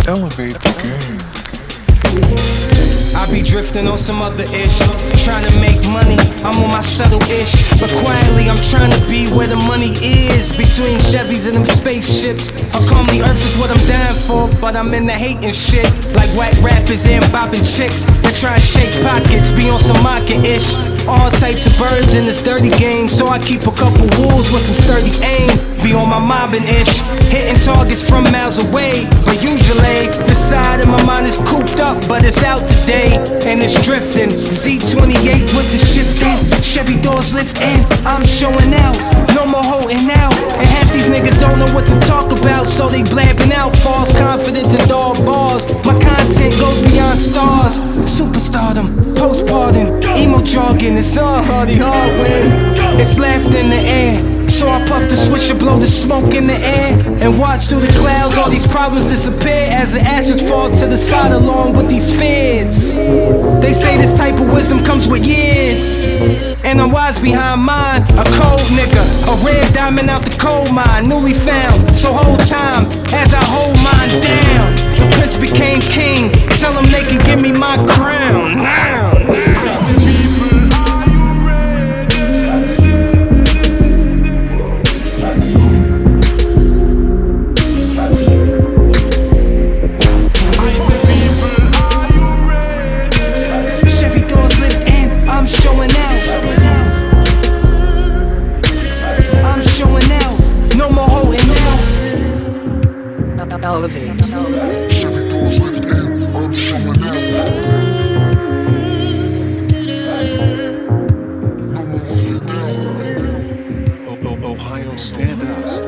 Elevate the game. I be drifting on some other ish, trying to make money, I'm on my subtle-ish. But quietly I'm trying to be where the money is, between Chevys and them spaceships. How come the earth is what I'm dying for, but I'm in the hating shit. Like whack rappers and bopping chicks that try and shake pockets, be on some market-ish. All types of birds in this dirty game, so I keep a couple wolves with some sturdy aim. Be on my mobbing-ish, hitting targets from miles away. But usually, this side of my mind is cooped up, but it's out today, and it's drifting. Z28 with the shifting, Chevy doors lift in, I'm showing out, no more holding out. And half these niggas don't know what to talk about, so they blabbing out false confidence and dog bars. My content goes beyond stars, superstardom, postpartum, emo jargon. It's all hardy hard when it's left in the air. So I puff the swisher, blow the smoke in the air, and watch through the clouds all these problems disappear as the ashes fall to the side along with these fears. They say this type of wisdom comes with years, and I'm wise behind mine. A cold nigga, a red diamond out the coal mine, newly found. So hold time as I hold mine down. The prince became king, tell them they can give me my crown now. I'm showing out, I'm showing out, no more holding out. Elevate. Chevy doors lift in, I'm showing out. No more holding out. Ohio, stand up.